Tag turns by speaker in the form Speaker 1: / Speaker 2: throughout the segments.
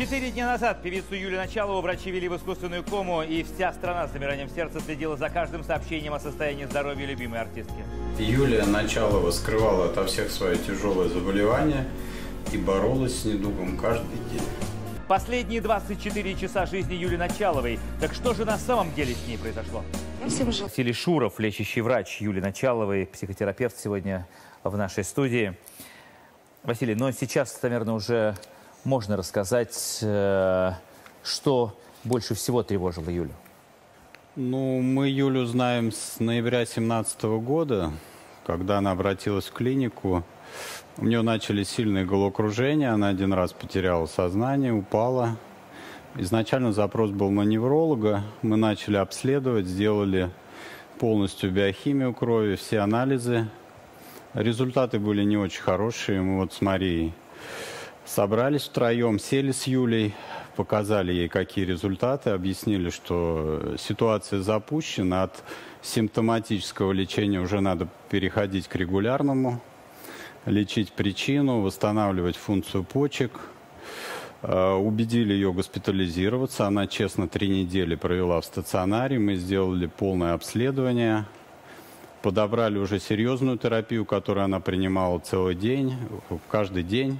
Speaker 1: 4 дня назад певицу Юлию Началову врачи ввели в искусственную кому, и вся страна с замиранием сердца следила за каждым сообщением о состоянии здоровья любимой артистки.
Speaker 2: Юлия Началова скрывала ото всех свое тяжелое заболевание и боролась с недугом каждый день.
Speaker 1: Последние 24 часа жизни Юлии Началовой. Так что же на самом деле с ней произошло? Василий Шуров, лечащий врач Юлии Началовой, психотерапевт, сегодня в нашей студии. Василий, но сейчас, наверное, уже можно рассказать, что больше всего тревожило Юлю.
Speaker 2: Ну, мы Юлю знаем с ноября 2017 года, когда она обратилась в клинику. У нее начались сильные головокружения, она один раз потеряла сознание, упала. Изначально запрос был на невролога. Мы начали обследовать, сделали полностью биохимию крови, все анализы. Результаты были не очень хорошие. Мы вот с Марией собрались втроем, сели с Юлей, показали ей, какие результаты, объяснили, что ситуация запущена, от симптоматического лечения уже надо переходить к регулярному, лечить причину, восстанавливать функцию почек. Убедили ее госпитализироваться. Она честно 3 недели провела в стационаре. Мы сделали полное обследование. Подобрали уже серьезную терапию, которую она принимала целый день, каждый день.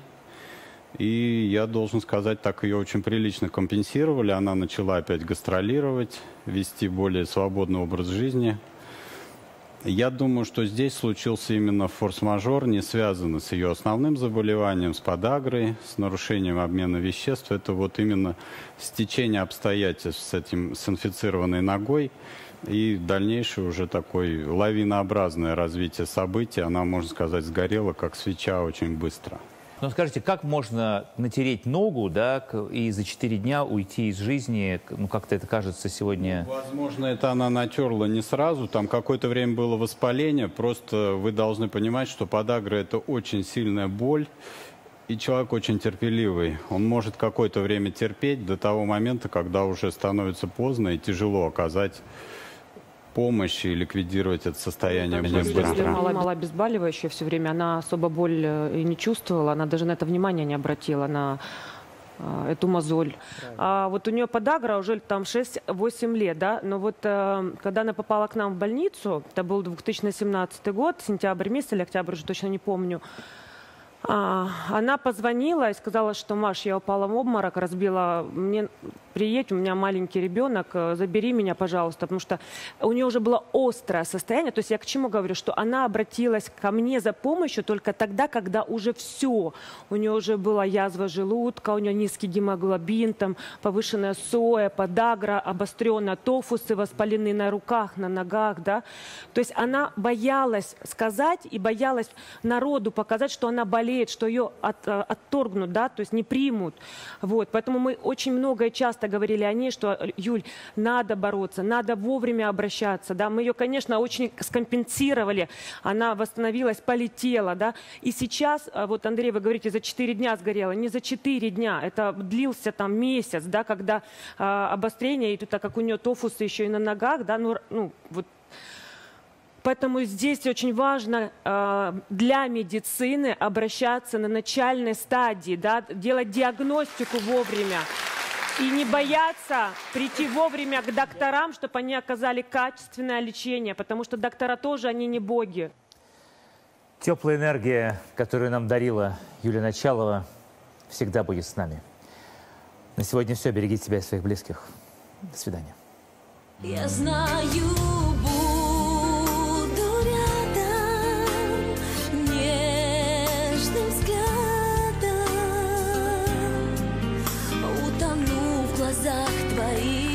Speaker 2: И я должен сказать, так ее очень прилично компенсировали. Она начала опять гастролировать, вести более свободный образ жизни. Я думаю, что здесь случился именно форс-мажор, не связанный с ее основным заболеванием, с подагрой, с нарушением обмена веществ. Это вот именно стечение обстоятельств с инфицированной ногой и дальнейшее уже такое лавинообразное развитие событий. Она, можно сказать, сгорела, как свеча, очень быстро.
Speaker 1: Но скажите, как можно натереть ногу, да, и за 4 дня уйти из жизни? Ну, как-то это кажется сегодня...
Speaker 2: Ну, возможно, это она натерла не сразу. Там какое-то время было воспаление. Просто вы должны понимать, что подагра – это очень сильная боль. И человек очень терпеливый. Он может какое-то время терпеть до того момента, когда уже становится поздно и тяжело оказать помощи и ликвидировать это состояние быстро.
Speaker 3: Мало обезболивающее все время, она особо боль и не чувствовала, она даже на это внимание не обратила, на эту мозоль. А вот у нее подагра уже там 6-8 лет, да, но вот когда она попала к нам в больницу, это был 2017 год, сентябрь месяц или октябрь, уже точно не помню, она позвонила и сказала, что: Маш, я упала в обморок, разбила, мне приедь, у меня маленький ребенок, забери меня, пожалуйста, потому что у нее уже было острое состояние. То есть я к чему говорю, что она обратилась ко мне за помощью только тогда, когда уже все. У нее уже была язва желудка, у нее низкий гемоглобин, там повышенная соя, подагра, обостренная, тофусы воспаленные на руках, на ногах, да. То есть она боялась сказать и боялась народу показать, что она болеет, что ее отторгнут, да, то есть не примут. Вот. Поэтому мы очень много и часто говорили о ней, что: Юль, надо бороться, надо вовремя обращаться, да. Мы ее, конечно, очень скомпенсировали, она восстановилась, полетела, да. И сейчас, вот, Андрей, вы говорите, за 4 дня сгорела, не за 4 дня, это длился там месяц, да, когда обострение, и тут, так как у нее тофусы еще и на ногах, да, ну вот. Поэтому здесь очень важно для медицины обращаться на начальной стадии, да, делать диагностику вовремя. И не бояться прийти вовремя к докторам, чтобы они оказали качественное лечение, потому что доктора тоже, они не боги.
Speaker 1: Теплая энергия, которую нам дарила Юлия Началова, всегда будет с нами. На сегодня все. Берегите себя и своих близких. До свидания.
Speaker 4: Я знаю, буду рядом, нежным взглядом, утону в глазах твоих.